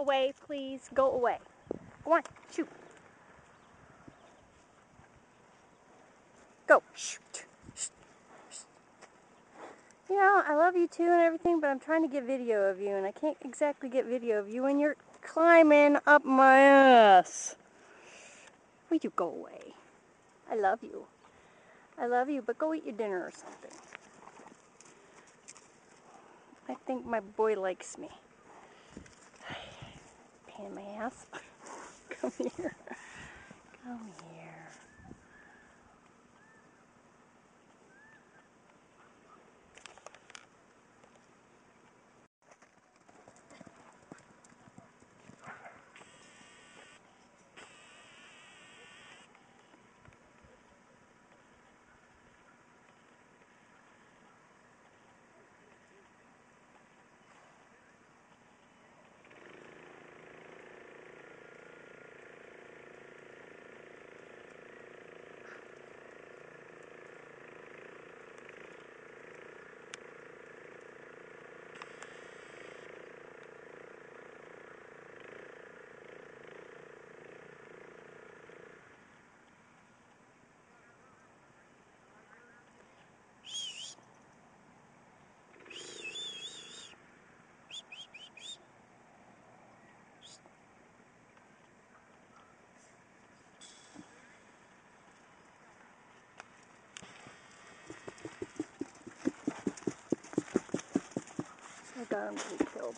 away, please. Go away. Go on, shoot. Go. Shoot. You know, I love you too and everything, but I'm trying to get video of you, and I can't exactly get video of you when you're climbing up my ass. Will you go away? I love you. I love you, but go eat your dinner or something. I think my boy likes me. Pain in my ass. Come here. Come here. I got him to be killed.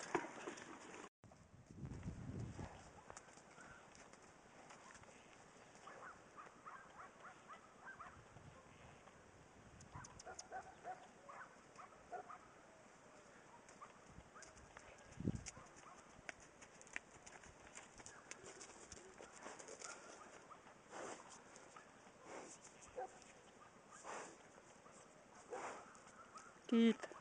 Teeth.